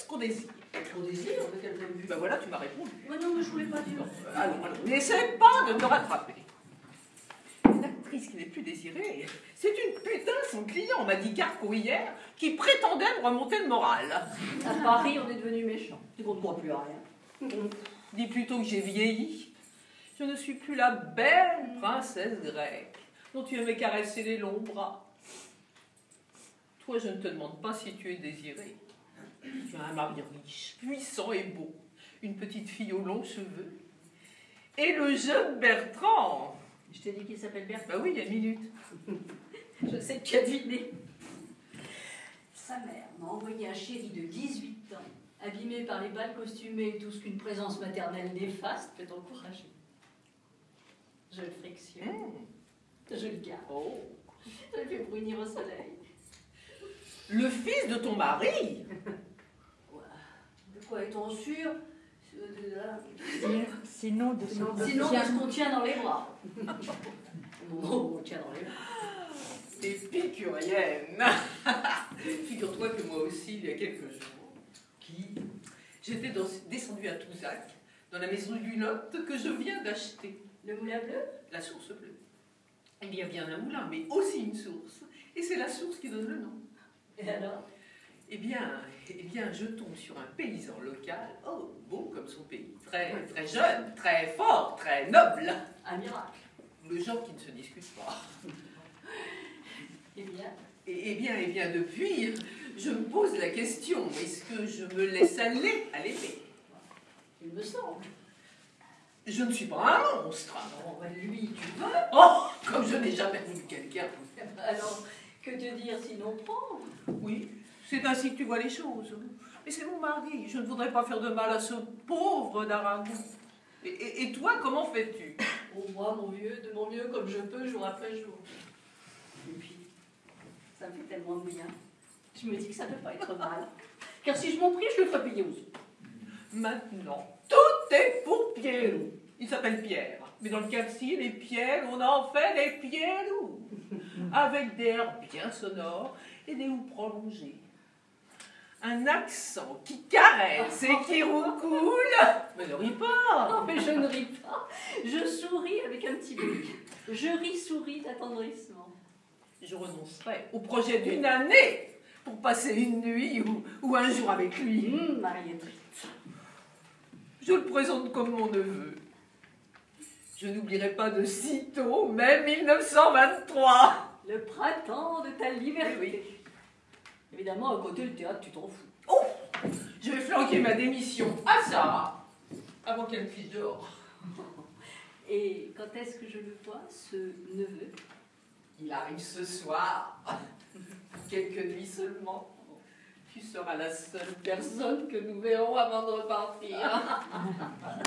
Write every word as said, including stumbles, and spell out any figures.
qu'on désire. Qu'on désire, de quel point de vue? Ben voilà, tu m'as répondu. Mais non, mais je voulais pas dire. Euh, allons, allons, n'essaie pas de me rattraper. Une actrice qui n'est plus désirée, c'est une putain son client, on m'a dit Carco hier, qui prétendait me remonter le moral. À Paris, on est devenu méchant. Tu ne crois plus à rien. Dis plutôt que j'ai vieilli. Je ne suis plus la belle princesse grecque dont tu aimais caresser les longs bras. Toi, je ne te demande pas si tu es désirée. Tu as un mari riche, puissant et beau, une petite fille aux longs cheveux, et le jeune Bertrand. Je t'ai dit qu'il s'appelle Bertrand. Bah oui, il y a une minute. Je sais que tu as deviné. Sa mère m'a envoyé un chéri de dix-huit ans, abîmé par les bals costumés et tout ce qu'une présence maternelle néfaste peut encourager. Je le frictionne, mmh. je le garde, Oh. je le fais brunir au soleil. Le fils de ton mari? De quoi est-on sûr? Sinon, de Sinon, sinon on se tient dans les bras. Non, on tient dans les bras. Épicurienne. Figure-toi que moi aussi, il y a quelques jours, qui j'étais descendue à Touzac, dans la maison du Lot que je viens d'acheter. Le moulin bleu? La source bleue. Il y a bien un moulin, mais aussi une source. Et c'est la source qui donne le nom. Et alors? Eh bien, eh bien, je tombe sur un paysan local, oh, beau comme son pays, très, très jeune, très fort, très noble. Un miracle. Le genre qui ne se discute pas. Eh bien? Eh bien, eh bien, depuis, je me pose la question, est-ce que je me laisse aller à l'épée? Il me semble. Je ne suis pas un monstre. Non, bah lui, tu veux? Oh, comme je n'ai jamais voulu quelqu'un. Alors, que te dire sinon prendre? Oui, c'est ainsi que tu vois les choses. Mais c'est mon mari, je ne voudrais pas faire de mal à ce pauvre d'Aragon. Et, et, et toi, comment fais-tu? Oh, moi, mon vieux, de mon mieux comme je peux, jour après jour. Et puis, ça me fait tellement de bien. Je me dis que ça ne peut pas être mal. Car si je m'en prie, je le ferai payer aux autres. Maintenant, tout est pour Pierre. Il s'appelle Pierre. Mais dans le cas-ci, les pierres, on en fait des pierres-loups. Avec des airs bien sonores et des houes prolongées. Un accent qui caresse et qui roucoule. Mais ne ris pas. Non, mais je ne ris pas. Je souris avec un petit bec. Je ris, souris d'attendrissement. Je renoncerai au projet d'une année pour passer une nuit ou, ou un jour avec lui. Hum, Mariette. Je le présente comme mon neveu. Je n'oublierai pas de sitôt, mai mille neuf cent vingt-trois. Le printemps de ta liberté. Oui. Évidemment, à côté, le théâtre, tu t'en fous. Oh, je vais flanquer ma démission à Sarah avant qu'elle me fiche dehors. Et quand est-ce que je le vois, ce neveu? Il arrive ce soir, quelques nuits seulement. Tu seras la seule personne que nous verrons avant de repartir.